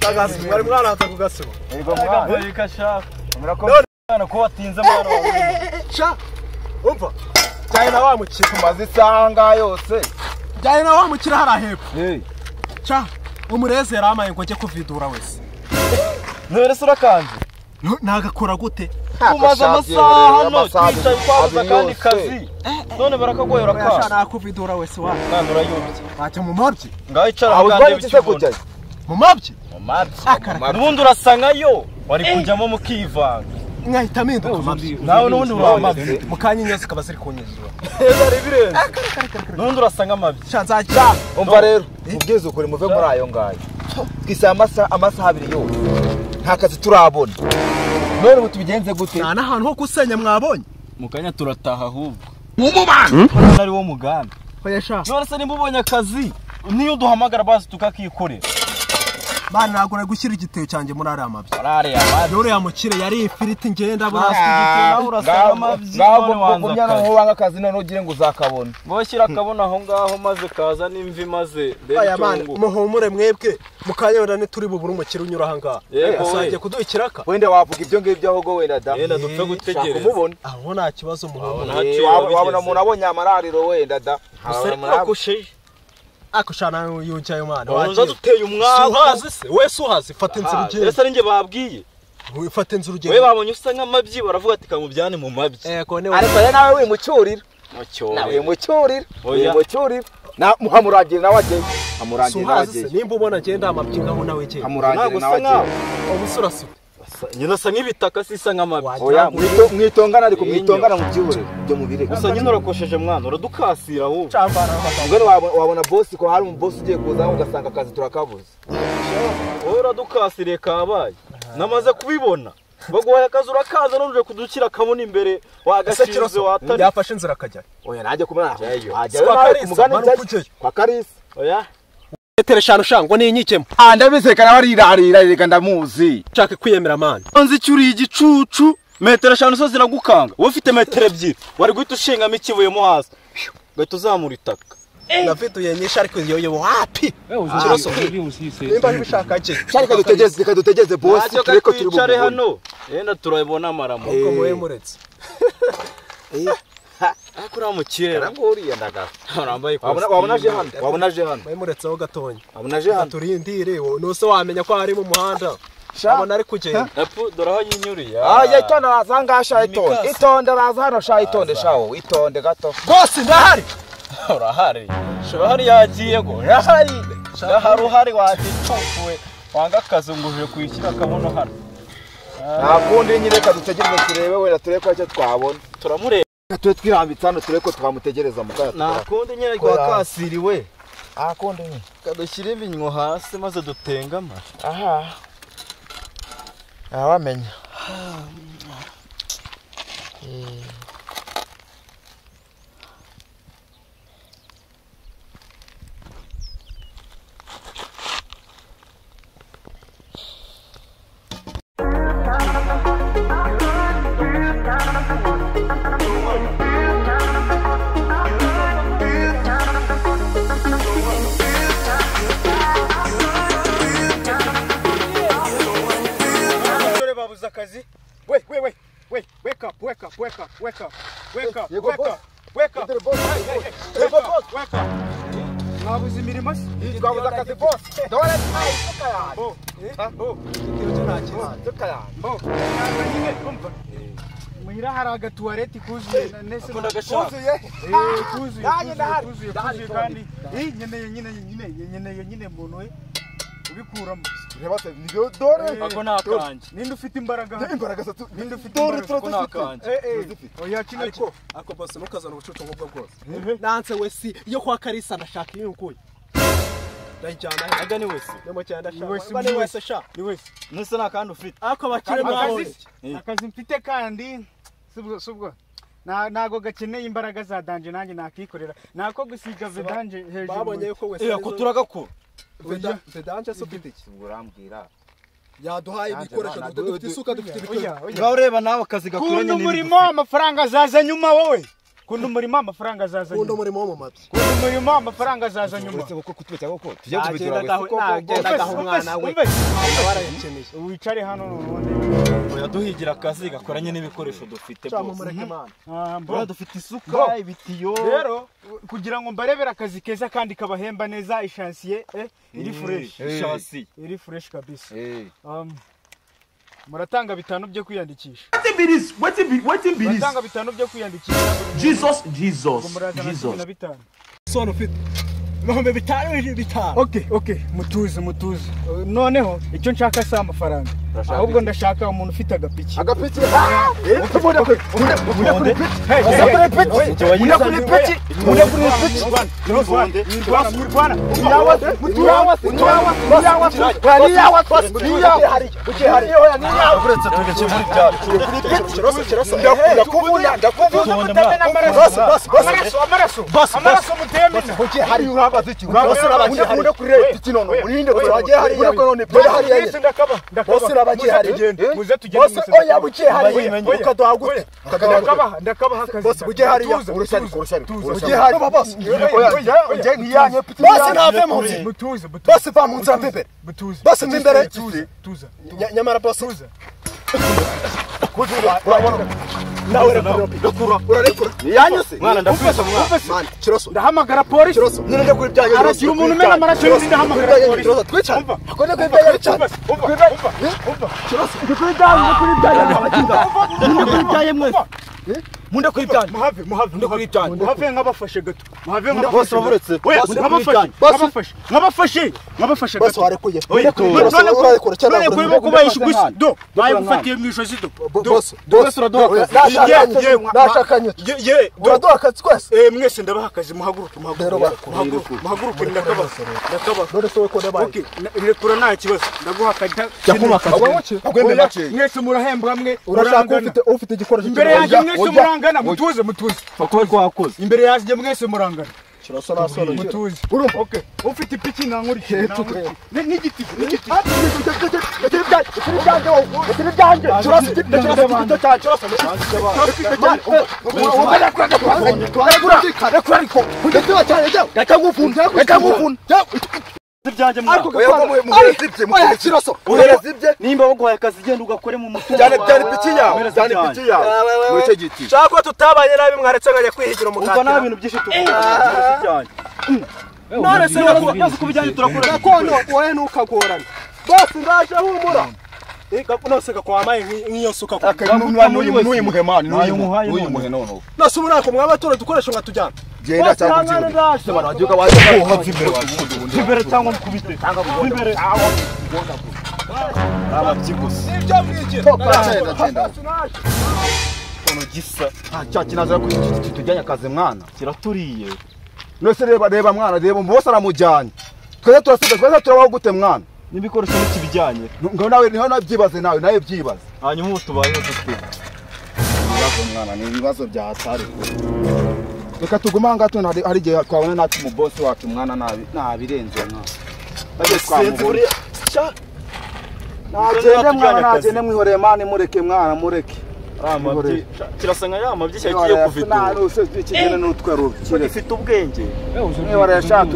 Sagasi mwari mwana atakugasima. Ego mwana ikashaka. Murakomana ko watinze mwana wawe. Cha. Umva. Cyane na wa mukira Tumaze isaha nga yose. Cyane na wa mukira harahepfo. Cha. Umureze yaramaye ngo ajye kuvidura wese. None surakanze. Nagakora gute? Tumaze amasaha hano twicaye kwabuza kandi kazi. None barakagoyora kwa. Yashana kuvidura wese wa. Kandi urayobye. Ate mu mabyi. Ngaho icara bagande bikibona. Mu mabyi. Mu mabyi. Nubundi urasangayo wari kujyamo mukivanga. Nkahita mpinduka mabyi. Nawe nubundi uramabye. Mukanya zikaba ziri kunyizura. Ari birenze. Nubundi urasanga amabyi. Shanzacha. Umva rero ubwiza ukuri muve muri ayo ngayo. Twisa amasaha abiri yo. Nta kazi turabona. None ubu tubigenze gute? Nta nahantu ho kusenya mwabonye. Mukanya turataha ahubwo. Umumana ari wo mugambi. Oyesha. None se nimubonye akazi niyo duhamagara basi tukakikorera. Bana nagora gushyira igiteo cyanjye muri ari amabyi. Ari amabyi. Dore ya mukire yari ifiriti ngenda burasi igiteo naho urasanga amabyi. Ngaho gumya no wanga akazi none ugire ngo uzakabona. Ngoshyira akabona aho ngaho maze kaza n'imvi maze aya bana muhumure mwebwe mukanyora ne turi bubura umukire unyura hanga. Asanje kuduha ikiraka. Wenda wavuga ibyo ngibyo ahubwo wenda da. Yenda dupfe gutegereza. Kumubona. Aho nta kibazo muhumure. Wabona umuntu abonye amarariro wenda da. Akushe. Akushana yuncayo mwana. Wanza duteye umwaka. Uhazi se wese uhazi fata inzira ugende. Ese ninge babwiye. Fata inzira ugende. We babonye usa nk'amabyi baravuga ati kamubyane mu mabyi. Kone ariko ye nawe wimucyurira. Nawe wimucyurira. Wimucyurira. Na muhamuragira nawe agiye. Amuragira nawe agiye. Nimba ubona agenda amabyi ngaho nawe gende. Amuragira nawe agiye. Ubusura se. Nyina sa nk'ibitaka sisa nk'amabyi. Oya mwitongana ariko mwitongana mu byure byo mubire. Gusa nyine urakosheje mwana uradukasira ahubwo. Cyambara ngone wabona boss ko hari mu boss ugiye kuza ugasanga akazi turakabuze. Wowe uradukasiriye kabaye. Namaze kubibona. Baguhaye akazi urakaza none uje kudukira kabona imbere wagashize watari. Yafashe inzira akajya. Oya najye kumena. Ajya kwa Karisa. Oya. Metero 5 shango ni inyikemo. Ndabisekana barirarira reka ndamuzi. Nshaka kwiyemera man. Nzi cyuri igicucu metero 5 so ziragukanga. Wowe ufite metero 2 wari guhita ushingamo ikivuyemo hasi. Gahita uzamura itaka. Nafite uyenyesha ariko yoyo wapi? Kiroso nimba bishaka cye. Cyareka dutegeze boss tureko turi bucare hano. Yenda turayibona maramo. Uko moye muretse. Akura mu kirera ngoriye ndaga. Arambaye ko. Wabonaje hano. Moye muretse aho gatonye. Wabonaje hano. Turindire nose wamenya ko ari mu muhanda. Abona ari kugenda. Epu doraho yinyuriye. Itonde razanga sha itonde. Itonde raza hano sha itonde shawo. Itonde gato. Boss ndahari. Urahari. Shobahari yagiye go. Yahari. Hari wagicukuwe. Wanga kazunguje kwishyira kabono hano. Nakundi nyine kadutegereze turebe wenda tureko cyo twabona. Turamureba. Twe twirambitse hano tureko twamutegereza mukaya. Nakundi nyine kwa kasiriwe. Akundi nyine. Kadushyire ibinywa hasi maze dutengama. Aha. Wamenya. Wake up. Nabuze imirimo se. Twabuze akazi boss. Dore muhira hari agatuwareti kuzuye nese kuzuye kandi nyine muntu we ubikuramo rebate niyo dore ako nakanje ninde ufite imbaraga zatu ninde ufite dore nakanje oya kinako ako boss nukazana ubucucu nk'ubwo bwose nanse wese iyo kwa Karisa ndashaka yukuye ndajyana aga ni wese nemo cyanda shaka ni wese sha ni wese nese nakandi ufite ako bakire mwawe akazi mfite kandi subwo nago gakeneye imbaraga za danje nanjye nakikorera nako gusiga vedanje hejuru babonye ko wese ko turagakura vedanje so bitiki urambwira yaduhaye ibikoresho dufite isuka dufite ibikoresho ngaho reba nawe akazi gakuranye n'umurimo amafaranga zaza nyuma wowe kunda umurimo amafaranga azaza kunda umurimo wo mu matwi kunda umurimo amafaranga azaza nyuma kuko kutubeshya koko tujya kubidura umwana we warayikeneye wicare hano n'ubundi oya duhigira akazi gakoranye n'ibikoresho dufite bose dufite isuka ibitiyo rero kugira ngo mbarebere akazi keza kandi kabahemba neza ishansiye iri fresh iri fresh kabisa muratanga 5 byo kwiyandikisha muratanga 5 byo kwiyandikisha Jesus sono ufite Mahombe bitanu. Okay, mutuze. Noneho icyo nshaka sa amafaranga. Ahubwo ndashaka umuntu ufite agapiki. Agapiki. Unda kureta kinono urinde kuraje hari yakone bora hari yanye bosi rabaje hari muze tugende bosi oya buke hari ukadohagute ndakaba hakazi bosi buke hari urushari buke hari bosi oya nje ngiyanye bosi nave munzi mutuze bosi va munzi ambebe bosi mbere tuza nyamara bosi kuzura nawe urarekura yanyose mwana ndafisa mwana kiroso ndahamagara polisi kiroso ninde kuri byanyu aragira umuntu mena amaraso ndahamagara polisi kiroso twica akone kuri byanyu cyane kiroso kuri byanyu kuri byanyu mwese Munda kuri byanyu muhave munda kuri byanyu muhave nkabafashe gato muhave bose baburetse nkabafashe bose warekuye none urarekura cyane kuri kubayisha gusa do baye gufatiye mwisho zido bose uraduha nashakanye uraduha akazi kwese mwese ndabaha akazi muhaguruke ndakaba none so ko ndabaye okay rekura nta kibazo ndaguha akazi agwembe make mwese murahembwa hamwe urashaka ufite igikoresho imbere yanjye mwese murangana mutuze fakwe ko wakoze imbere yanjye mwese murangana kiroso nasoro mutuze okay ufite ipiki nankurikije n'igiti nimba baguhaye akazi genda ugakore mu mutungo cyane piki yawe muri cyo giti shaka tutabanye nabi mwaretse ngajya kwihigira umugati ubwo nta bintu byinshi tuvuga none se byose kubijyanye turakora gakondo wowe ntukagorana bose ndaje humura nose gakwamaye nk'iyo suka n'uyu muhemani n'uyu muhenono nose uburako mwabatora dukoresha ngatujyana genda cyangwa ndaje abantu bagiye baje kuhatsa imbere cyangwa mukubite imbere ababyigusa ibyo mwigira cyenda ono gisa cya kinaza ko tujyanye akazi mwana kiraturiye nose reba mwana reba bose aramujyanye twese turasiga turabaho gute mwana n'ibikoresho n'ikibijyanye ngo nawe niho nabyibaze nawe byibaze hanyuma ubu tubayeho dute ibibazo mwana ni ibibazo bya hatari reka tuguma ngato hari gihe twabona natwe mu boss wacu mwana nabirenze mwana bagiye twamubura nagende mwihoreye mwana mureke mwana mureke kirasanga ya mabyi cyagiye kuvita nose kigene n'utwe rubi gifite ubwenge warashaka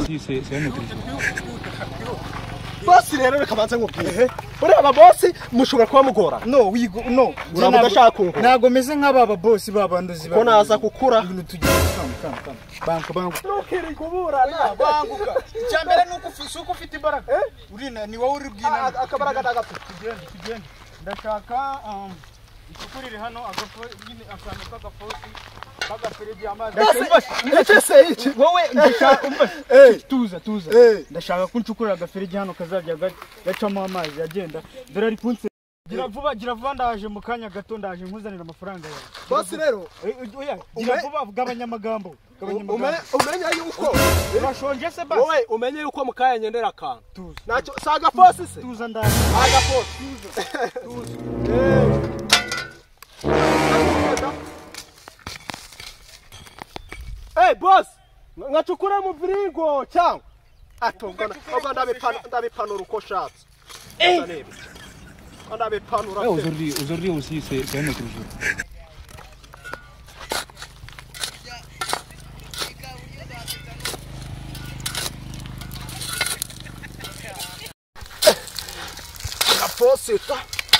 bosi rero reka banze nkubwire ureba bosi mushobora kuba mugora no uraba udashaka kungu ntago meze nk'ababa bosi babanduzi ko naza kukura ibintu tugiye banku ntukiri kuburana banguka icyambere nuko ufite imbaraga urina ni wowe uri bwina akabaraga ndagapfa tugende ndashaka isukurire hano akantu k'agafosi k'agaferedi amazi wowe ndashaka tuza ndashaka ko ncukurira agaferedi hano kazajya gacamo amazi agenda dore ari kunse gira vuba ndaje mu kanya gato ndaje nkuzanira amafaranga yawe bosi rero gira vuba gabanya amagambo umenya yuko urashonje se basi wowe umenye yuko mu kanya nyendera akantu nacyo saga fosi se tuza ndaje saga fosi tuza boss ngachukura mu viringo cyangwa atongana ndabipanura uko shatse ndabipanura aujourd'hui aussi c'est un autre jour. fosita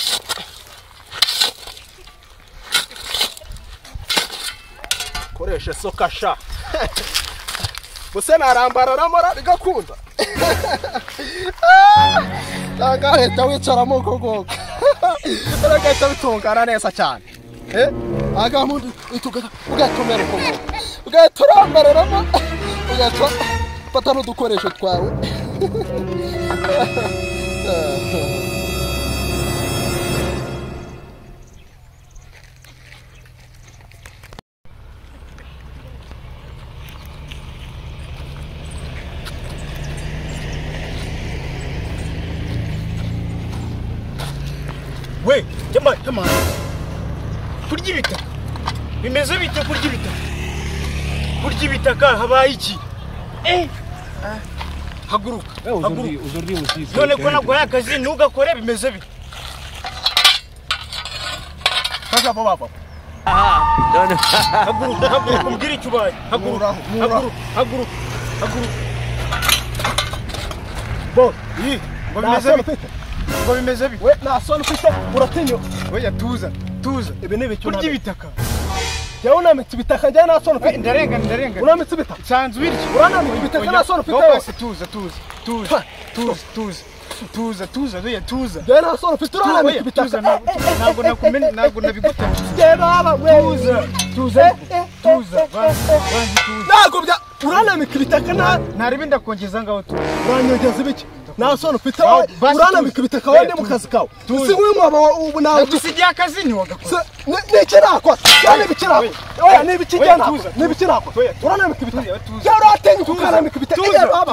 koresha soka sha bose narambararamo rigakunda agahita wicaramo uko ngoko agahita bitungana neza cyane agamundi ugatomera uko ngoko ugahita urambararamo ugahita fata n'udukoresho twawe we come on kurya ibitaka bimeze bite kurya ibitaka habaye iki haguruka none ko naguhaye akazi ntugakore bimeze bite baba haguruka umbwire icyo ubaye haguruka bo ngo bimeze bite we nasone ufite uratinyo oya tuza ibi ni ibiki kurya ibitaka yawe unamitse ibitaka njye nasone ufite ndarenga unamitse ibitaka sanzwe biryo uranamye ibitaka nasone ufite bose tuza njye nasone ufite uranamye ibitaka ntabwo nabiguteye njye baba tuza ntabwo bya uranamye ibitaka ntaribi ndakongeza ngaho tu uranyongeza ibiki nasone ufite uranamye ibitaka wende mu kazi kawe si nk'umwaba ubu nawe dusigiye akazi ntiwagakora n'ikirako cyane ibikirako oya n'ibikijyana n'ibikirako uranamye ibitaka ya uratenyuka ukanamye ibitaka ya baba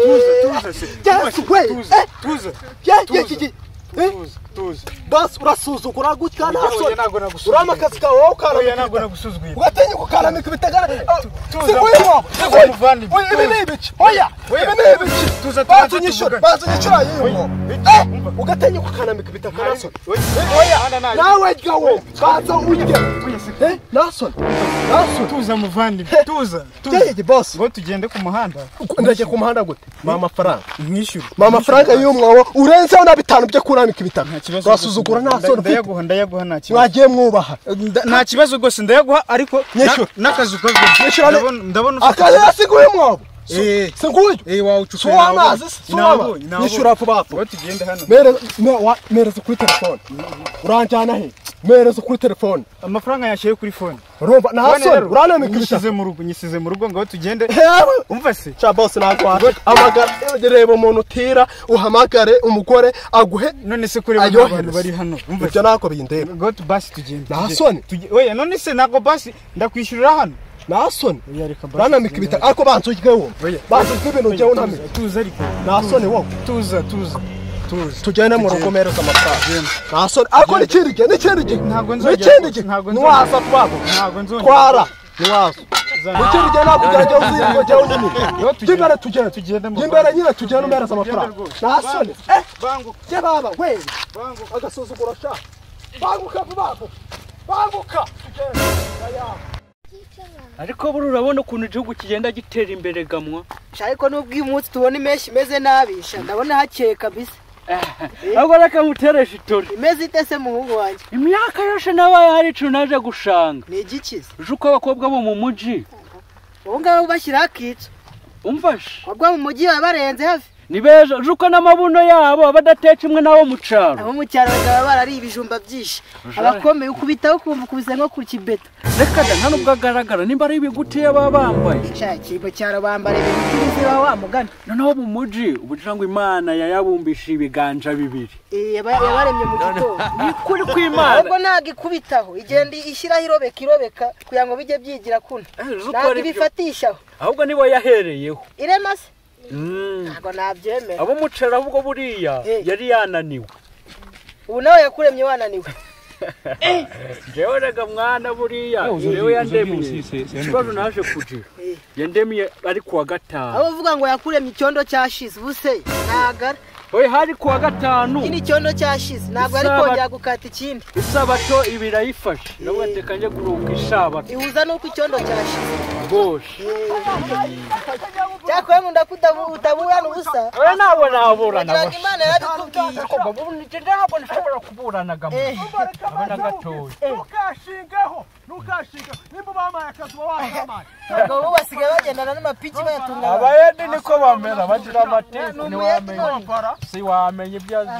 tuza bas urasuzugura gutya nasone urama akazi kawe wowe ukanamye ntabwo nagusuzugura ugatenyuka ukanamye ibitaka si nk'umwaba oya ibi ni ibiki oya ibi ni ibiki bazunyishyura yiyo ugatenyuka ukanamika ibitaka nasone nawe jyawe baza urye nasone tuza muvandimwe tuza boss ngo tugende ku muhanda ndaje ku muhanda gute mama amafaranga mwishyure mama amafaranga y'umwobo urenzeho na 5 byo kuramika ibitaka basuzugura nasone ndayaguha nta kibazo mwagiye mwubaha nta kibazo rwose ndayaguha ariko n'akazu kavyo ndabona akazi yasiguye umwobo singuye wawucukuye so amazi nishura vuba tugende hano mereza kuri telefone uranjana he mereza kuri telefone amafaranga yashiye kuri phone urumva nasone uranamika ibitaka nyisize mu rugo ngo tugende umva se cha boss nakwaje amagara reba umuntu utira uhamagare umugore aguhe none se kuri abantu bari hano umva cyo nako bindeba go to bus tugende nasone oya none se nako bus ndakwishyurira hano nasone uranamika ibitaka ariko banzujwe wo banzujwe ibintu byo unamika tuza ariko nasone wo tuza tujyane mu rugo mereza amafaranga nasone ariko n'ikindi ntabwo nzongera nwaza twabo twara nwaza n'ikindi gihe nakujya uzingo jya unini imbere tugende imbere nyine tugende umereza amafaranga nasone je baba we agasuzugura sha banguka banguka ariko buri urabona ukuntu igihugu kigenda gitera imbere gamwa ariko nubwo uyu munsi tubona imeshi imeze nabi ndabona hakeye kabisa ahubwo reka mutereshe itori imeze itese muhungu wanjye imyaka yose nabaye hari ikintu naje gushanga ni igikiza uje uko abakobwa bo mu mujyi ubu ngabo bashyiraho akitso umfashe abakobwa mu mujyi baba barenze hafi ni beza uje uko n'amabuno yabo badateka imwe n'abo mu cyaro abo mu cyaro bakaba barari ibijumba byinshi abakomeye ukubitaho ukumva ukubise nko ku kibeta reka da nta nubwo agaragara nimba ari ibigutiye baba bambaye kibo cyaro bambara ibintu by'ibizira wa mugani noneho mu mujyi ubugira ngo imana yayabumbisha ibiganja bibiri yabaremye mu gitondo ni kuri kw'imana ahubwo ntabwo ikubitaho igenda ishyiraho irobeka kugira ngo bijye byigira kuno ntabwo ibifatishaho ahubwo nibo yahereyeho irema se ntabwo nabyemera abo mucera ahubwo buriya yari yananiwe ubu nawe yakuremye wananiwe jewe rega mwana buriya jewe yandemiye ikibazo naje kugira yandemiye ari kuwa gatanu abo uvuga ngo yakuremye icyondo cyashize ubuse ntagara oye hari kuwa gatanu iki icyondo cyashize ntabwo ari kongera gukata ikindi isabato ibirayifashe nabwo tekanye guruka isabato ihuza nuko icyondo cyashize rwose cyakora nkunda kutaburana ubusa oya nabo naburana kugira ngo Imana yarabikubwiye ko babunije ntabwo nshobora kuburanaga abana gatoya ntukashingeho nimba bamaye akazi wabahaye abagabo basigaye bagendana n'amapiki bayatunga abayedi niko bamera bagira amateka ntiwamenya si wamenya ibyo azi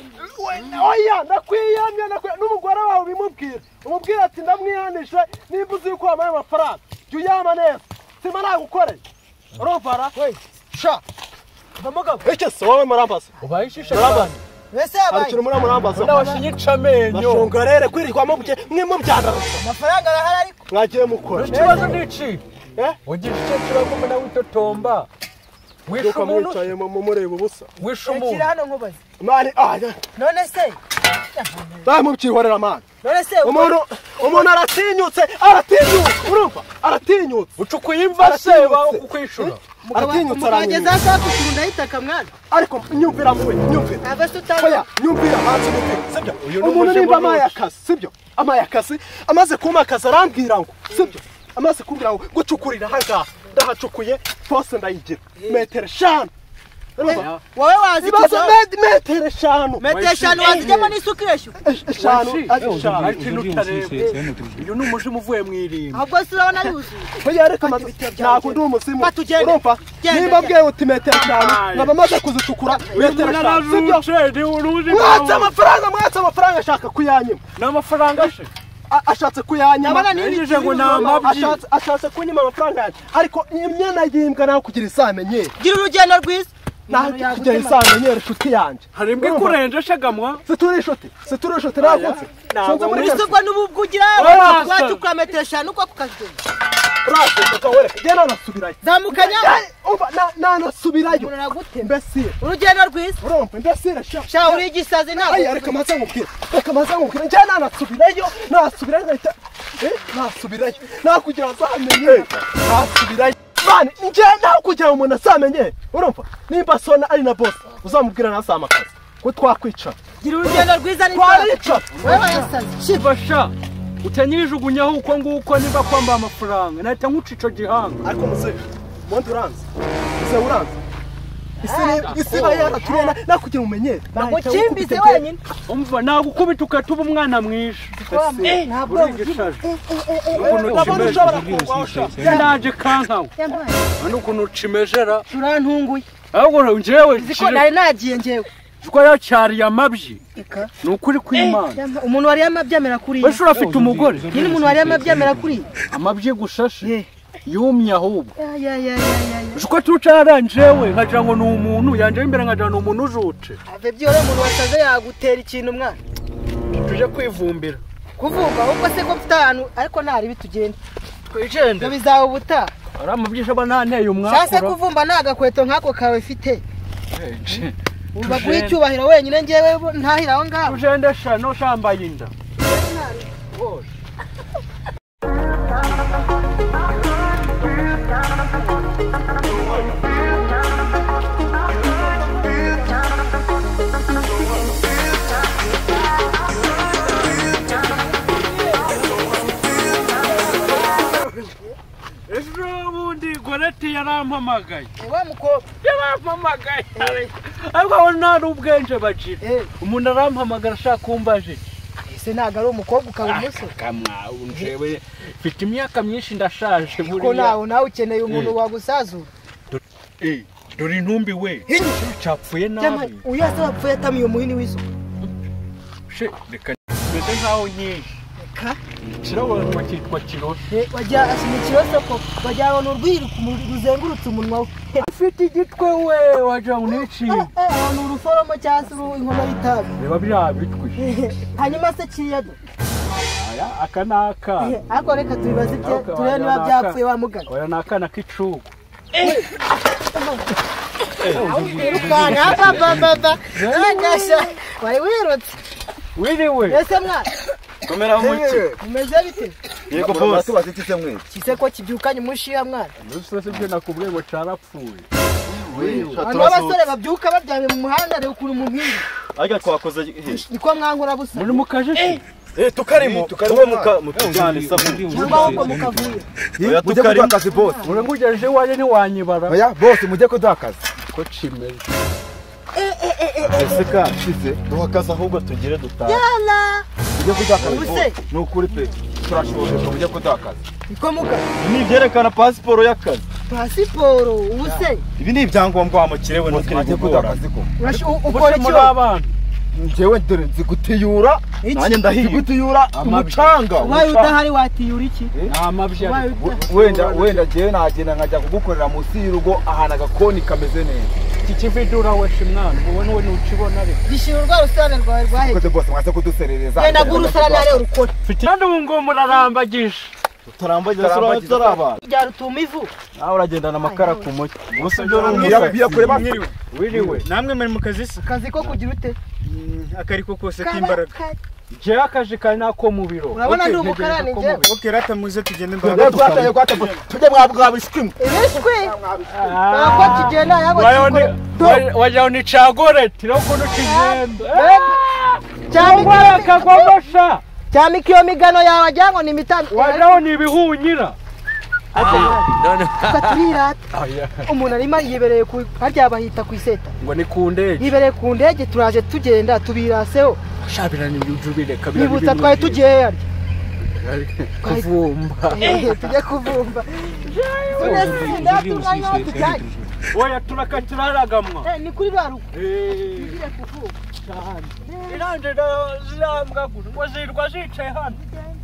oya nakwiyamye n'umugore wawe bimubwira umubwira ati ndamwihanishe nimba uzi yuko wamaye amafaranga jya uyama neza sima nagukoreye urumvara sha ndamugabo icyo se wowe murambaza ubaye ishishe mbese hari yabaye ikintu murambaza ndabashinyica amenyo bashungarere kwirirwamo mwe mubyanarusa amafaranga arahari ariko mwagiye mukora ikibazo ni iki ugira icyo kibazo mbona witotomba wishe yuko umuntu mwicaye mureba ubusa wishe kiri umuntu hano nkubaze mani none se mubyihorera mani none se umuntu aratinyutse urumva aratinyutse ucukuye imva se baho kukwishura aratinyutse mukageza hasi kurunda yitaka mwana ariko nyumvira muwe nyumvira abese utazi oya nyumvira hanze sibyo umuntu nimba amaye akazi sibyo amaye akazi amaze kuma akazi arambwira ngo sibyo amaze kumbwira ngo gucukurira ahangaha ndahacukuye fose ndayigira metero 5 wowe wazi ibazo metero 5 metero 5 wazijyamo n'isuka ireshu 5 ikintu utareba uyu ni umuzimu uvuye mu irimbi ahubwo se urabona yuzuye oya reka ntabwo ndi umuzimu urumva nimba bwewe uti metero 5 nkaba maze kuzicukura metero 5 mwatse amafaranga ashaka kuyanyima n'amafaranga she ashatse kuyanyima nijije ngo namabyi ashatse kunyima amafaranga yanjye ariko imyenda yimbwa naho kugira isamenyere gira urugendo rwiza naho kugira isamenyere inshuti yanjye hari imbwa ikurenje shagamwa situri inshuti nagutse sonze muri isubwa n'ububwo ugira wacukura metero 5 uko kukagenda genda nasubirayo zamukanya nanasubirayo mbese urugendo rwiza urumva mbese sha uri igisazi ntabwo reka maze nkubwira njye nanasubirayo nasubirayo nakugira azamenye nasubirayo bane njye naho kugira ngo umuntu asamenye urumva nimba sona ari na boss uzamubwira nasama akazi ko twakwicara gira urugendo rwiza ni wewe yasazi shibasha utanyijugunyaho uko nguko niba kwamba amafaranga nahita nkucico gihanga ariko muze monde uranze isi bayana turena nakugira umenye nagucimbize wenyine umva nagukubita ukatuba umwana mwisha ntabwo ukuntu ushobora ndaje kankawe ukuntu ucimejera urantunguye ahubwo njyewe ziko nari nagiye njyewe Jiko yacyariye amabyi. Ni ukuri kw'Imana. Umuntu wari amabyamera kuri. Wese urafite umugore. Nyine umuntu wari amabyamera kuri. Amabyi gushashe. Yumye ahubwo. Ya. Jiko tucaranjewe nkagira ngo ni umuntu yanje imbere nkagira ni umuntu ujute. Ave byore umuntu wasaze yagutera ikintu mwana. Tuje kwivumbira. Kuvumba ahubwo se ko mfitanu ariko ntari bitugenda. Twijende. Bizaho buta. Aramubyisha bananteye umwakura. Sasa kuvumba nagakweto nkako kawe fite. Umva kwicyubahira wenyine ngewe ntahira aho ngaho. Tujende shano shambaye inda. Ejobundi Goreti yarampamagaye. Wa mukobwa yarampamagaye. Ariko nta n'ubwenje bagira. Umuntu arampamagara ashaka kumbaje. Ese ntago ari umukobwa ukaba umusore. Kamwa unjewe mfite imyaka myinshi ndashaje buriya. Ko nawe ukeneye umuntu wagusazura. Dore intumbi we. Cyapfuye nabi. Uyasa wapfuye atamiye umuhini wizo. She reka meze nkaho nyinshi. Ka kirabona twakitwa kiroshe. Wajya asima kiroshe ko wajya n'urwiri ruzengurutse umunwa we. Afite igitwe we wajya uneci. N'uruforomo cyangwa inkoma y'itabi. Reba bya bitwe. Hanyuma se kiyado. Aya akanaka. Ariko reka tubibaze bye turebe niba byapfuye wa muganga. Oya nakana kicugo. Irukana baba. Nagasha. Wari wirutse. Wiriwe. Ese mwana. Komera muki. Umeze bite? Yego boss bazitise mwe. Kise ko kibyukanye umushiya mwana. Nusose byo nakubwiye ngo carapfuye. Abasore babyuka baryamye mu muhanda rero ukuntu mu mpinga. Ajya twakoze niko mwankora busa. Muri mukaje. tukarimo tuwe mutujyane isabune cyangwa ahubwo mukavuye mujye kuduha akazi bose urengugejeje iwanjye ntiwanyibara oya bose mujye kuduha akazi ko cimeje ese kashize duha akazi ahubwo tugire dutaha yala mujye kuduha akazi Ubuse. bose ni ukuri pe turashoboje mujye kuduha akazi ikomuka ni ibyerekana pasiporo y'akazi pasiporo ubuse ibi ni ibyangombwa wa mukire we mujye ntukiri kuduha gukora akazi ko ukora muri icyo abana njyewe dore nzi gutiyura nanjye ndahiye gutiyura umucanga ubaye udahari watiyura iki nta mabya ubaye udahari wenda njyewe nagenda nkajya kugukorera munsi y'urugo ahantu agakoni kameze neza iki kividura weshe mwana ubona we ntukibona ariko gishyira urwa rusarane rwawe rwaheze koze bose mwaze kuduserereza genda gura urusarane urukore kandi ubu ngubu murarambagije tutarambagiza turi abana byara utuma ivu nawe uragendana amakara ku mucyo gusa ibyo ni biyakure mwiriwe wiriwe namwe muri mu kazi se akazi ko kugira ute akariko kose k'imbaraga jewe akaje kari nako mu biro urabona ndi umukarani njyewe okay rata muze tugende tujye mwabwabishwimwe ibishwi ntabwo kigenda yabo wajaho ni cagore tirakuno kigenda cyangwa akagomosha cyane iyo migano yawe ajya ngo ni imitano wajaho ni ibihunyira turirata umuntu arimo yibereye ku harya bahita ku iseta ngo ni ku ndege yibereye ku ndege turaje tugenda tubiraseho shabira ni ujubire kabira nibutsa twari tugiye harya kuvumba tujye kuvumba oya turakaturaragamwa ni kuri rwa rugo tugire kuvumba cyane iranje zirambwa gusa ngo zirwa zicaye hano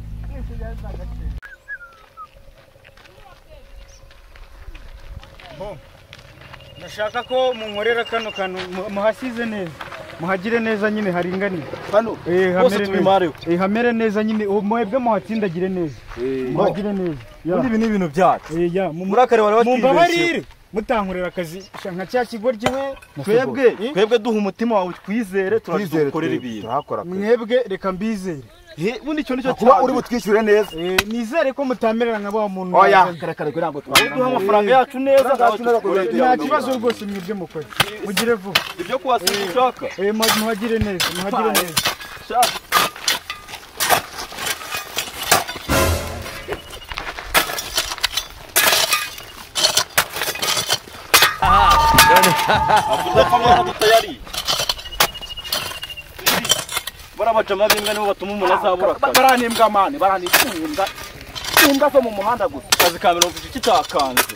ndashaka ko munkorera kano kantu muhasize neza muhagire neza nyine haringaniye hano bose tubimareho hamere neza nyine mwebwe muhatsindagire neza muhagire neza ibi ni ibintu byacu muri akare wari mumbabarire mutankorera akazi nka cya kigo ryiwe twebwe duha umutima wawe twizere turakorera ibintu mwebwe reka mbizere ubundi icyo nicyo kuba uri butwishyure neza nizere ko mutamerera nka ba muntu oya karekare ntabwo duha amafaranga yacu neza nta kibazo rwose mwebwe mukore mugire vuba ibyo kuhasiga ushaka muhagire neza muhagire neza akudapfa mwana tutayari barabacama b'imbwa nibo batuma umuntu azabura akazi baranembwa mane baranembwa imbwa zo mu muhanda gusa akazi ka mirongo iki kitakanze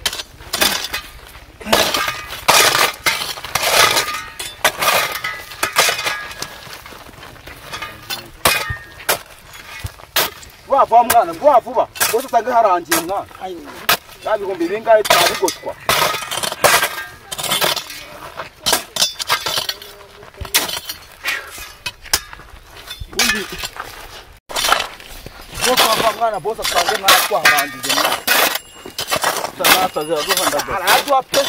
vuba mwana vuba bose usanga harangiye mwana ya bihumbi bingahe twabigotwa mwana bose asanze mwana twaharangije mwana tanataze aduhandaga araduha pe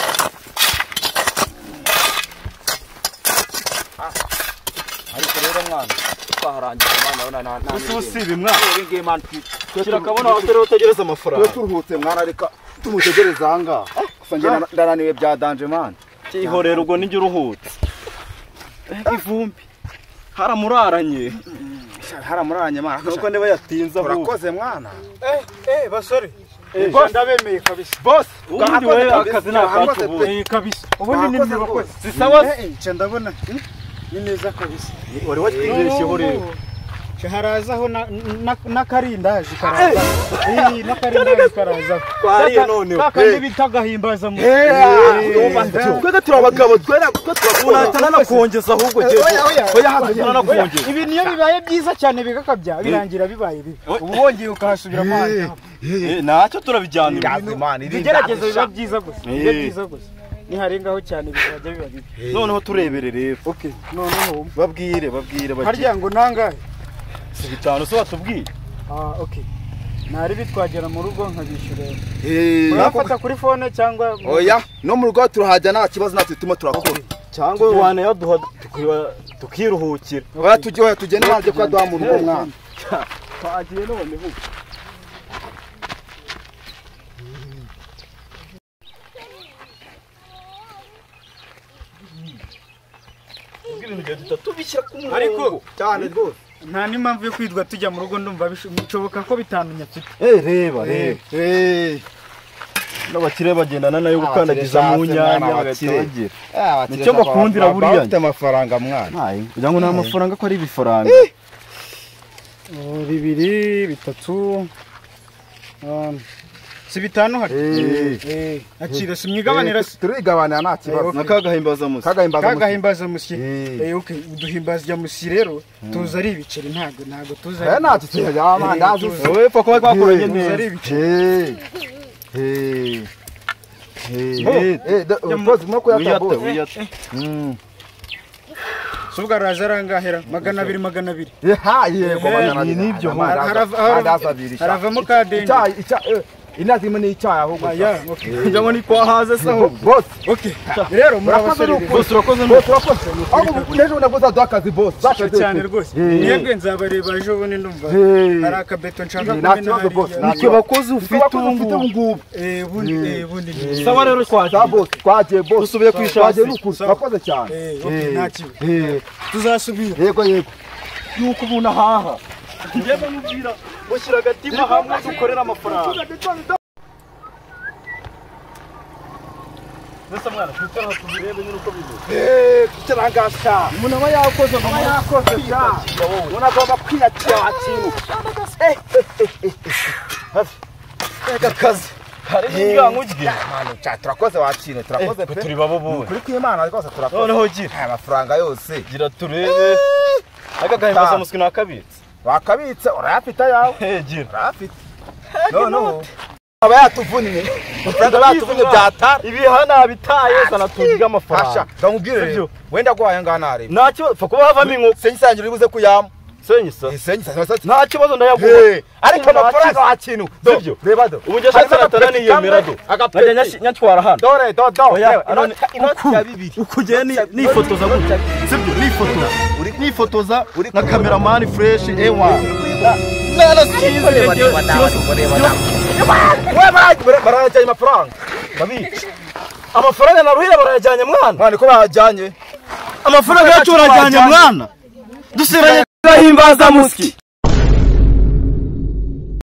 ariko rero mwana twaharangije mwana usiba mwana ngiye mwana kirakabona aho turi utegereza amafaranga turuhutse mwana reka tumutegereza ahangaha gusa njye ndananiwe bya danje mwana cyihorera ubwo nijye uruhutse ivumbi haramuraranye mwana nuko niba yatinze ahubwo urakoze mwana basore boss ndabemeye kabisa boss ubundi wewe akazi nakacu ubu kabisa ubundi ni bakoze sisawa nce ndabona ni neza kabisa wari watwibeshyeho rero harazaho n'akarindazi karaza n'akarindazi karaza twariye noneho kandi bita gahimbaza mu twega turabagabo twera unatana nakongeza ahubwo oya nakongeza ibi niyo bibaye byiza cyane bigakabya birangira bibaye bibi ubu wongeye ukahasubira amazi ntacyo turabijyana bigerageza biba byiza gusa biba byiza gusa niharengaho cyane bizajya biba bibi noneho turebere rero okay noneho babwire harya ngo nangahe si bitanu so batubwiye okay nari bitwagera mu rugo nkabishyura urafata kuri phone cyangwa oya no mu rugo turahajya nta kibazo natwe tuma turakora cyangwa wane yaduha tukiruhukira oya tugende maze kwa duha mu rugo mwana twagiye noneho ibintu bya tubishyira ku murongo ariko cyane rwose nta n'impamvu yo kwidwa tujya mu rugo ndumva bishoboka ko bitamenya afite. Reba n'abakire bagendana nayo gukandagiza mu nyanya bagategera. Nicyo bakundira buriya. Bafite amafaranga mwana. Kugira ngo nta mafaranga ko ari ibifaranga. 2 3 si 5 hari. Akira simwigabanira Turigabanira nta kibazo. Nakagahimbaza musi. Kagahimbaza musi. Okay, uduhimbaza musi rero tuza ari ibiceri ntago tuza. Nta tuya amandazi. Wowe pfa kuba kwakoranye neza. Ari ibiceri. Boss mwako yatabo. Subwa razarangahera 200. Yego banyana nibyo haravamo kadeni. Inazima ni icyayi ahubwo. Njya ngo ni kwa haze saho. Boss. Okay. Rero murabasore. Boss urakoze. Ahubwo nejo nakoza dakazi boss. Cyane rwose. Yebwe nzabareba ejo bundi ndumva. Hari akabeto nshaka kumena hari. Nicyo bakoze ufite ngubu. Bundi. Sawa rero twaje boss. Twaje boss. Dusubiye kwishaka. Twaje nuko. Urakoze cyane. Okay, ntakiwe. Tuzasubira. Yego. Yuko ubuna haha. Ngebe mubwira bashyira agatima hamwe dukorera amafaranga. Nasa mwana tutara tubirebe nuko bivuze. Kutarangasa. Umuntu aba yakoze cha. Unagomba kwiyakira ikintu. Eka kazi. Hari n'ingango ugiye. Mano cha turakoze wakintu turakoze pe. Turi babo buwe. Kuri kwimana rwose turakoze. Noneho gira amafaranga yose. Gira turebe. Agagahimbaza musiki nakabitse. Wakabitse urayafite yawe. Gira. Urayafite. No. Aba yatuvunye. Amafaranga batuvunye byatara. Ibihana bitaye sana tuziga amafaranga. Ndamubwire rero. Wenda gwaye nganare. Ntacyo fa kuba havamo inkoko. Senyisangira uribuze kuyama. Senyisa. Nta kibazo ndayavuga. Ariko amafaranga wakintu. Sibyo. Reba do. Ubunje satana ni yemera do. Ajya nyatwara hano. Dore. Inoti ya 2. Ukugeye nifotoza gutya. Sibyo nifotoza. Uri nifotoza na cameraman fresh A1. Nala skize. Wewe barajanye amafaranga. Babi. Amafaranga naruhira barajanye mwana. Mwana ko bajanye. Amafaranga yacu barajanye mwana. Dusiranye gahimbaza muski.